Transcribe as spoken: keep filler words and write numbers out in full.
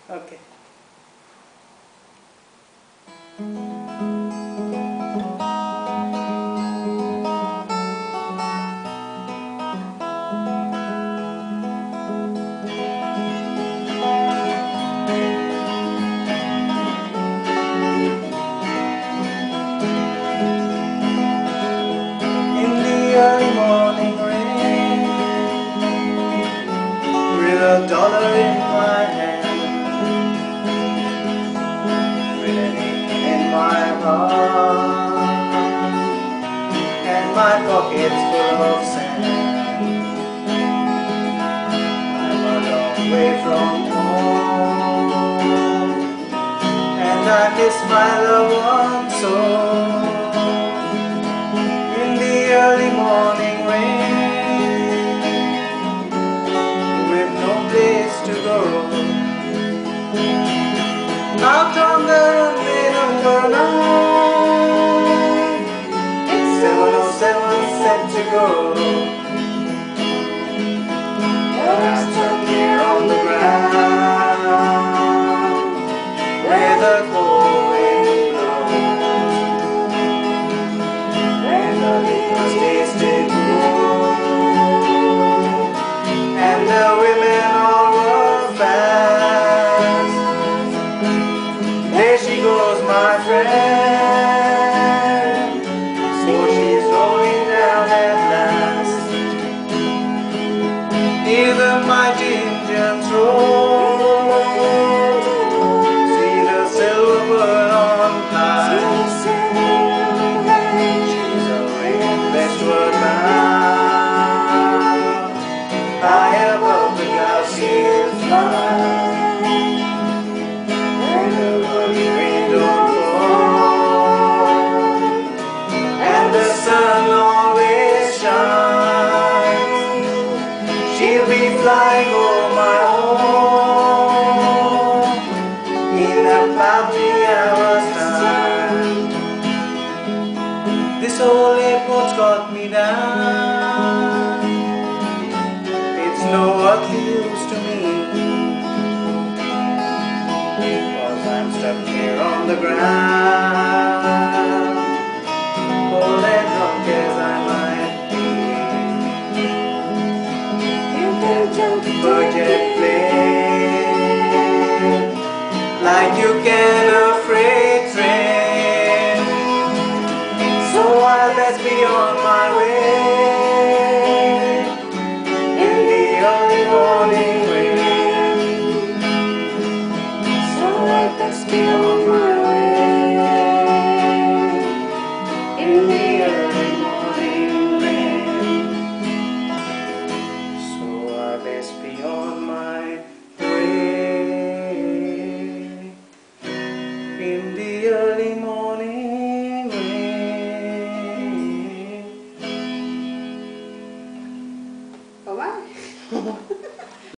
Okay. Early morning rain, with a dollar in my hand, with an ache in my heart, and my pockets full of sand. I'm a long way from home, and I miss my loved one so. Early morning rain, with no place to go, out on the middle of the night, seven oh seven set to go. I'm stuck here on the ground, where the cold wind blows, where the liquor's tasted good, and the women all were fast. There she goes, my friend, so she's rolling down at last. Hear the mighty engines roll, see the silver bird on high. Westward bound, high above the galaxy's fly, and the early rain don't fall, and the sun always shines. She'll be flying over my home in a Papili hour's time. This whole airport's got me down. It's no earthly use to me, because I'm stuck here on the ground, cold and drunk as I might be. You can jump, forget